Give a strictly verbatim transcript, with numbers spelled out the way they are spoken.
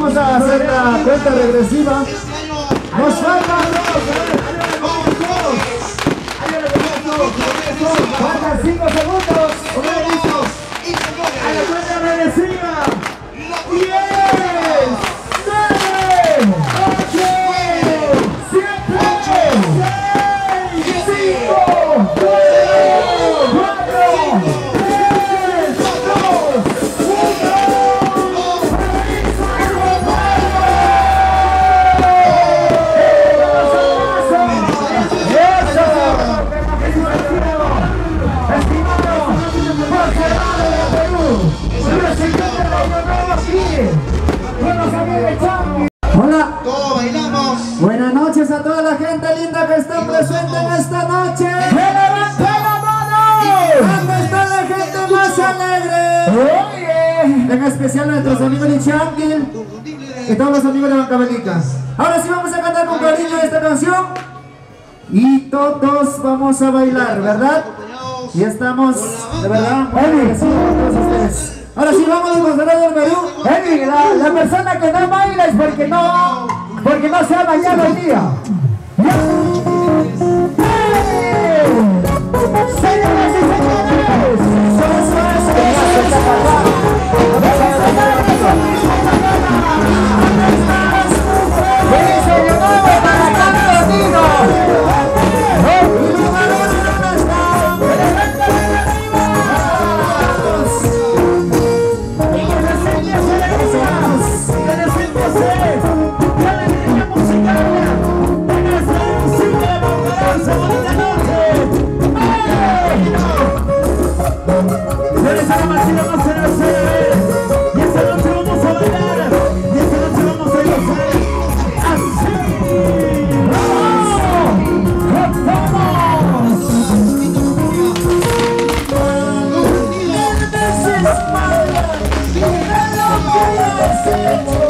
vamos a hacer la cuenta regresiva. Nos faltan faltan cinco segundos. A la cuenta regresiva. diez, nueve, ocho, siete, seis, cinco, cuatro, tres, dos, hola, todos bailamos. buenas noches a toda la gente linda que está presente en esta noche. ¡Que levante la mano! ¿Dónde está la gente más alegre? Oye, en especial nuestros amigos de Chanquil y todos los amigos de Bancabelica. Ahora sí vamos a cantar con cariño esta canción y todos vamos a bailar, ¿verdad? Y estamos, de verdad, muy agradecidos con todos ustedes. Ahora sí, vamos a mostrar del Perú. Eddie, la, la persona que no baila es porque no, porque no se ha bañado el día. ¡Ya! ¡Hey! Señoras y señores, eso es que ya se está pasando. ¡Feliz año nuevo para cada amigo! Yes.